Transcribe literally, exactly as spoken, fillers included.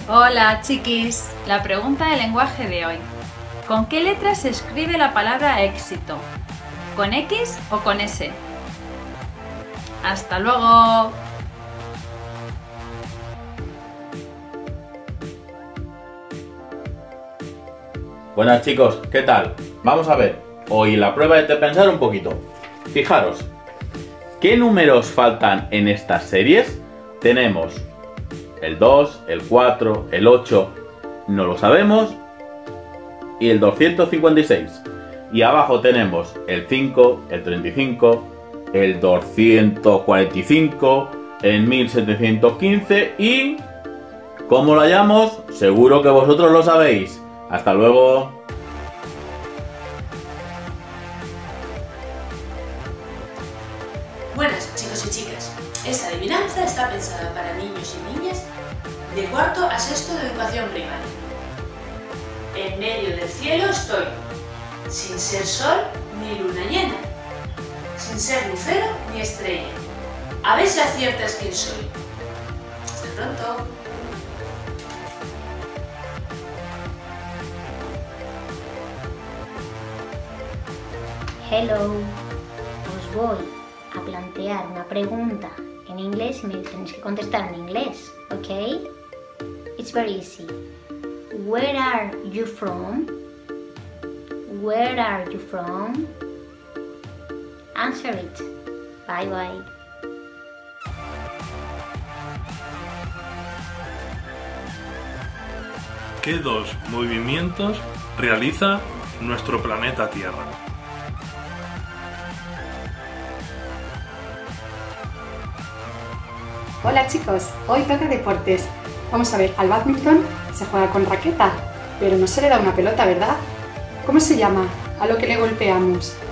Hola chiquis, la pregunta de lenguaje de hoy. ¿Con qué letra se escribe la palabra éxito? ¿Con X o con S? ¡Hasta luego! Buenas chicos, ¿qué tal? Vamos a ver, hoy la prueba es de pensar un poquito. Fijaros, ¿qué números faltan en estas series? Tenemos el dos, el cuatro, el ocho, no lo sabemos, y el doscientos cincuenta y seis. Y abajo tenemos el cinco, el treinta y cinco, el doscientos cuarenta y cinco, el mil setecientos quince y... ¿cómo lo hallamos? Seguro que vosotros lo sabéis. ¡Hasta luego! Buenas chicos y chicas, esta adivinanza está pensada para niños y niñas de cuarto a sexto de educación primaria. En medio del cielo estoy, sin ser sol ni luna llena, sin ser lucero ni estrella. A ver si aciertas quién soy. Hasta pronto. Hello, os voy a plantear una pregunta en inglés y me tenéis que contestar en inglés, ¿ok? It's very easy. Where are you from? Where are you from? Answer it. Bye bye. ¿Qué dos movimientos realiza nuestro planeta Tierra? Hola chicos, hoy toca deportes. Vamos a ver, al bádminton se juega con raqueta, pero no se le da una pelota, ¿verdad? ¿Cómo se llama a lo que le golpeamos?